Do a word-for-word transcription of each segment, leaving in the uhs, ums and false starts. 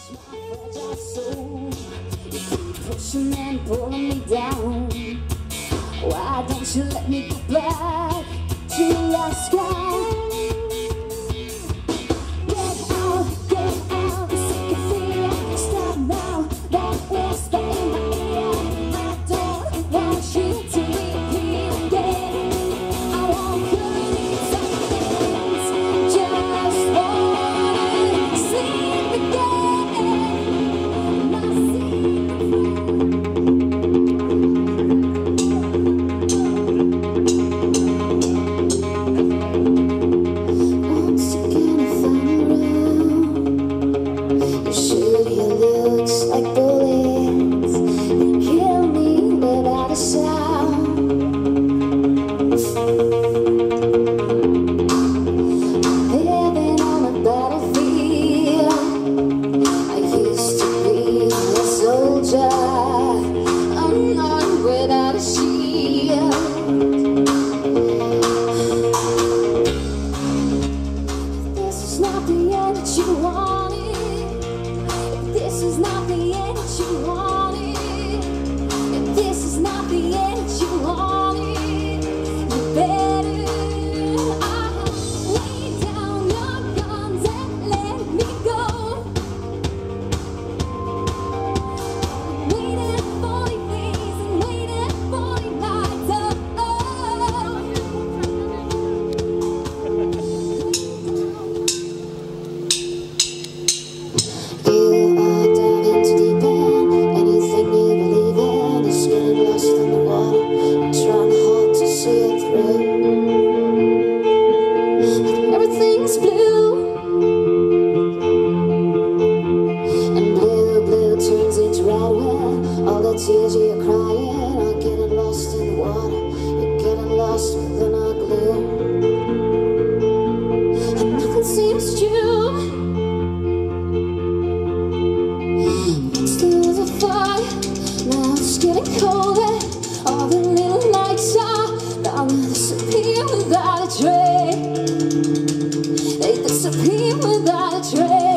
Pushing and pulling me down. Why don't you let me go back to your sky? Get out, get out, sick of fear. Stop now, that whisper in my ear. I don't want you to repeat again. I won't believe some things. Just wanna sleep again. My tears you're crying are getting lost in the water. You're getting lost within our glue, and nothing seems true. Next to the fire, now it's getting colder. All the little lights are gonna disappear without a trace. They disappear without a trace.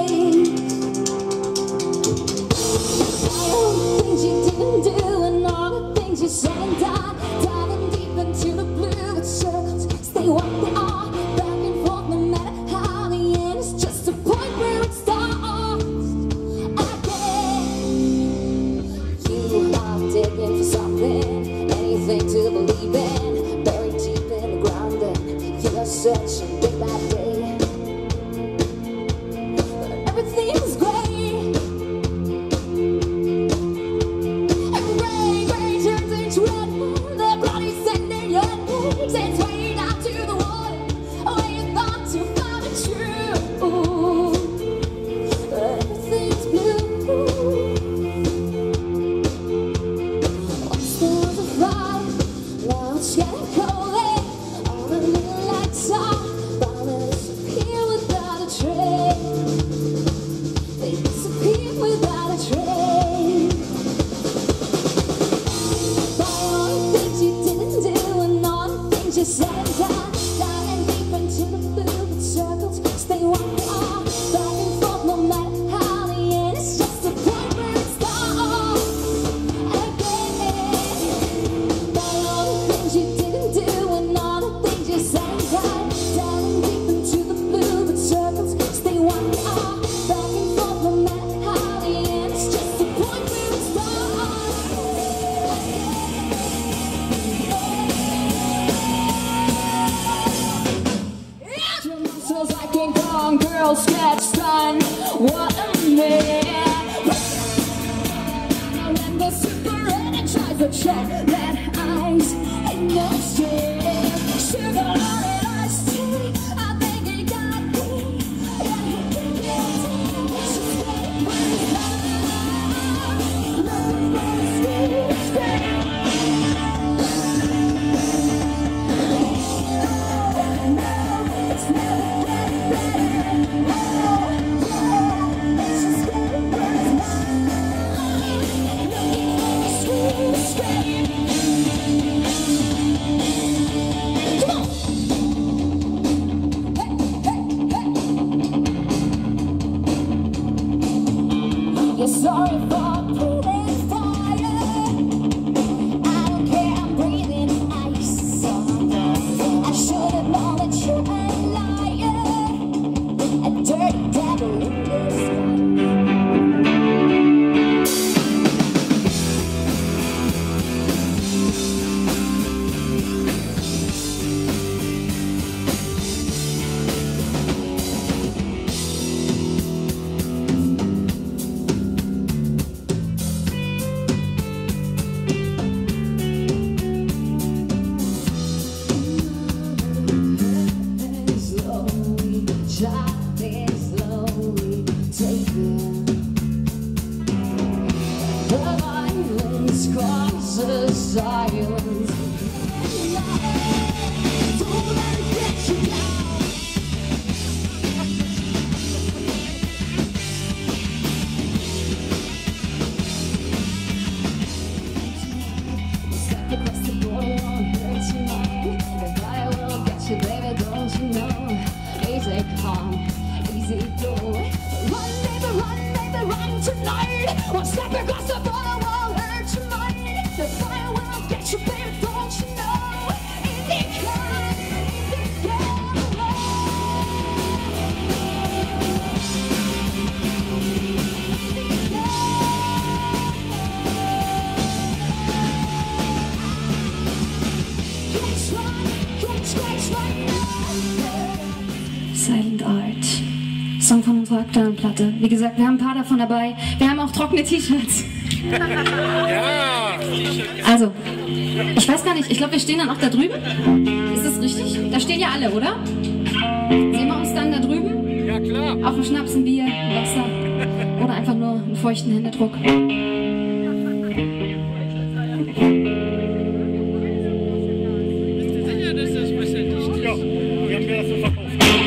Do and all the things you said and done, diving deep into the blue with circles. Stay what they are, back and forth, no matter how the end is just a point where it starts again. You are digging for something, anything to believe in, buried deep in the ground, and you're searching day by day. But everything's great. It's way down to the water, where you thought to find it true. Everything's blue. Once there was a fire, now it's getting colder. All the little lights are bound to disappear without a trace. They disappear without a trace. By all the things you didn't do and all you said and done, diving deep into the blue with circles. Stay what they are, back and forth, no matter how the end is just a point where it starts again. By all the things you didn't do and all the things you said and done, diving deep into the blue with circles. Stay what they are, back and forth, no matter how the end is just a point where it starts again. Like King Kong, girl sketch done. What a man! When the super edit tries to check that eyes ain't no strength. Sugar on an iced tea, I think he got me. Yeah, he can get it. She's waiting for his love. Looking for his sweet strength. No, it's never. Come on! you're sorry for breathing fire. I don't care, I'm breathing ice. I should have known that you a liar, a dirty devil in disguise. Silence. Don't let it get you down. Step across the border, won't hurt your mind. The fire will get you, baby, don't you know? Easy come, easy go. Run, baby, run, baby, run tonight. One step across the border won't hurt your mind. The fire will get you, baby, don't you know? Easy come, easy go. Easy go. Catch one, catch, catch one. Silent Art. Song von unserer aktuellen Platte. Wie gesagt, wir haben ein paar davon dabei. Wir haben auch trockene T-Shirts. Ja! Also, ich weiß gar nicht, ich glaube, wir stehen dann auch da drüben. Ist das richtig? Da stehen ja alle, oder? Sehen wir uns dann da drüben? Ja, klar. Auf einen Schnaps, ein Bier, ein Wasser oder einfach nur einen feuchten Händedruck. Sicher, dass das besser nicht. Ja, wir haben das so verkauft.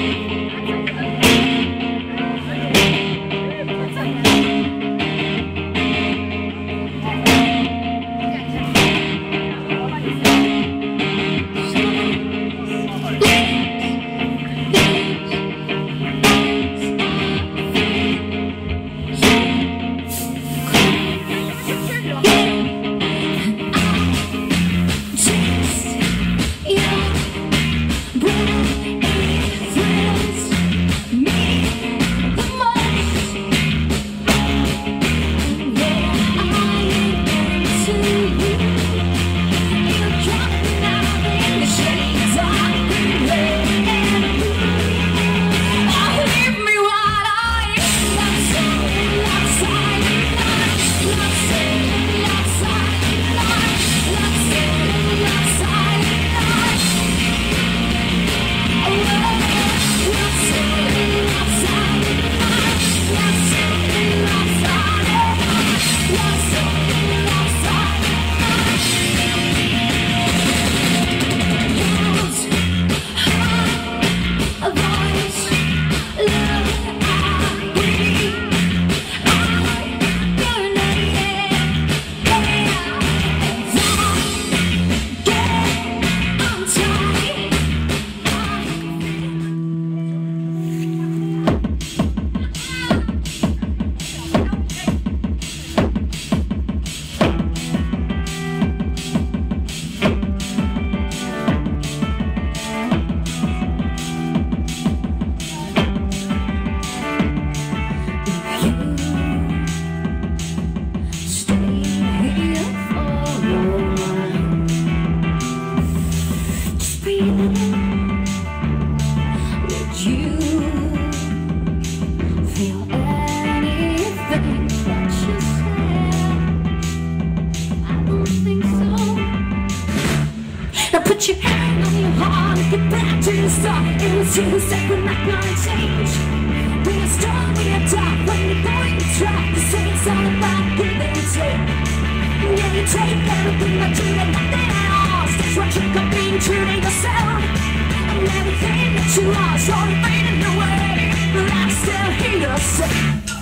Put your hand on your heart and get back to the start. It was you who said we're not gonna change. We are strong, we are tough. When you're going to try to say it's all about give and take. When you take everything that you and nothing else, that's what you got being true to yourself. And everything that you lost, all fading away. But I still hear you say,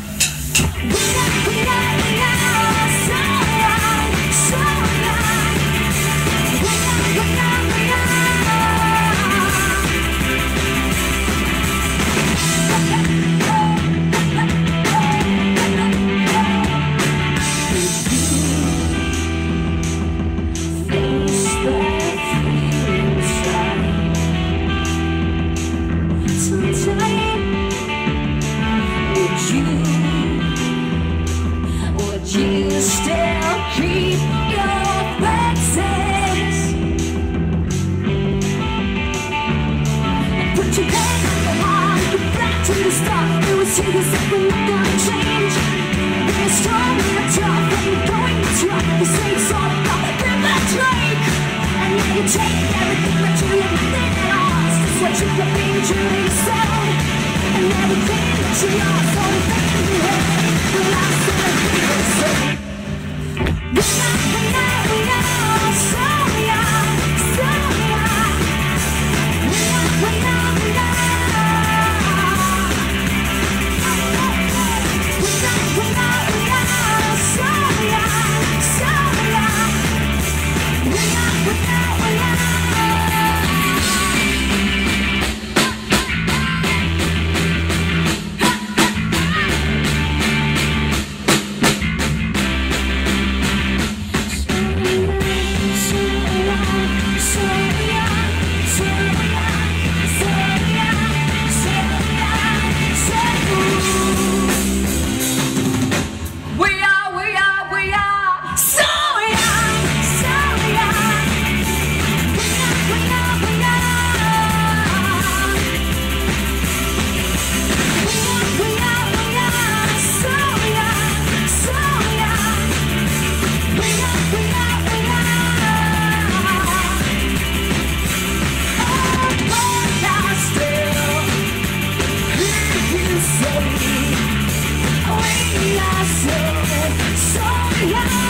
we are, we are, we are so young, so young. We are, we are, we are. thought it was here, 'cause we're not gonna change. We're strong, we're tough, and we're going to try. The saints all about the drink. And now you take everything that you have lost. That's what you have been to yourself. And everything that you lost, all the things you had, the last thing that you could say. We are, we are, we are, so we are, so we are. We are, we are, we are. We are, we are, we are, so we are, so we are. We are, we are, we are. We are so, so young.